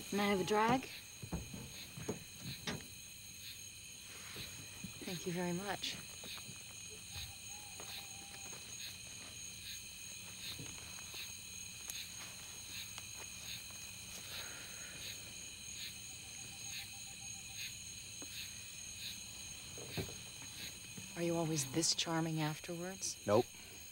Can I have a drag? Thank you very much. Are you always this charming afterwards? Nope.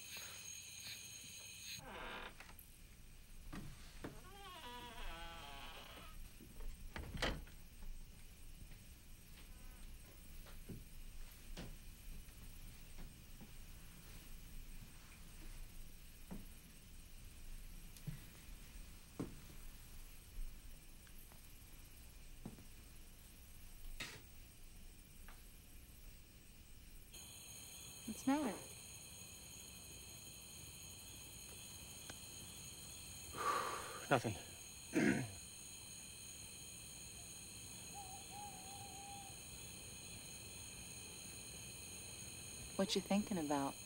What's the matter? Nothing. What you thinking about?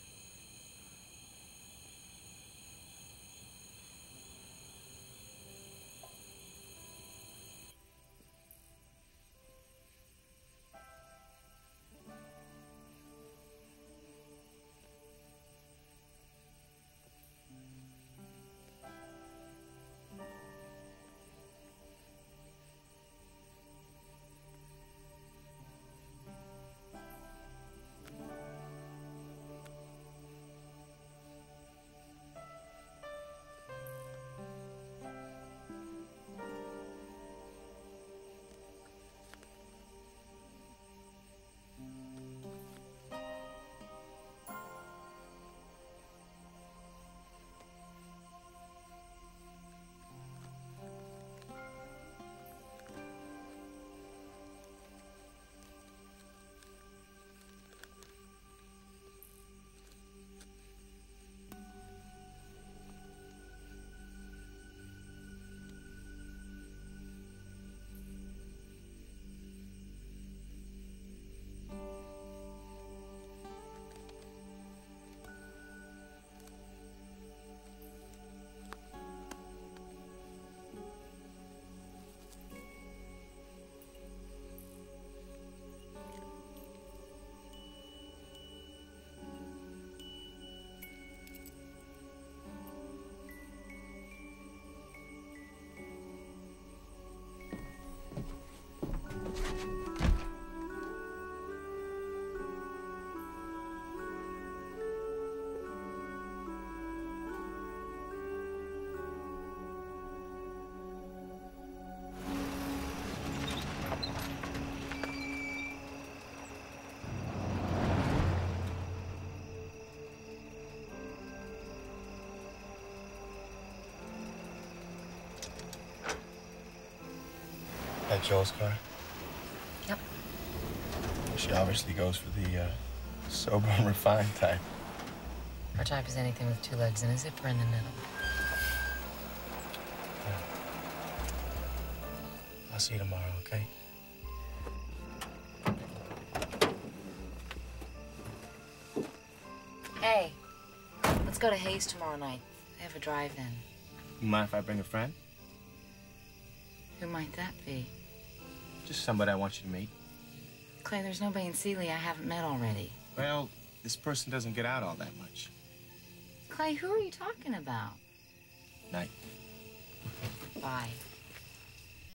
At Joel's car? Yep. She obviously goes for the sober and refined type. Her type is anything with two legs and a zipper in the middle. Yeah. I'll see you tomorrow, okay? Hey, let's go to Hayes tomorrow night. I have a drive-in. You mind if I bring a friend? Who might that be? Just somebody I want you to meet. Clay, there's nobody in Sealy I haven't met already. Well, this person doesn't get out all that much. Clay, who are you talking about? Night. Bye.